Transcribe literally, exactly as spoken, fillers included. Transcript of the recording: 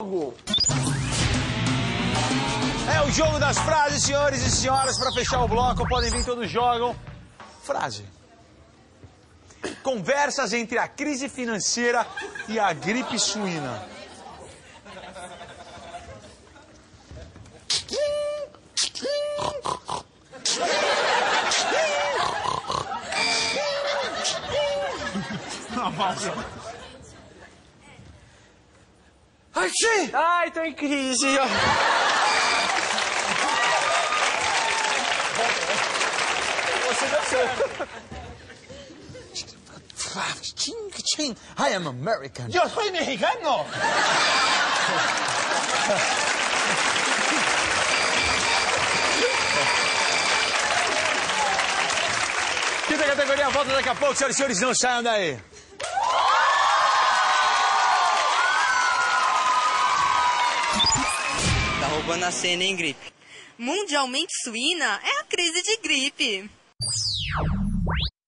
jogo. É o jogo das frases, senhores e senhoras. Para fechar o bloco, podem vir, todos jogam. Frase. Conversas entre a crise financeira e a gripe suína. Achei! Ai, tô em crise. Você deu certo. I am American. Yo soy mexicano. Quinta categoria, volta daqui a pouco, senhoras e senhores, não saiam daí. Tá roubando a cena, hein, Gripe? Mundialmente suína é a crise de gripe.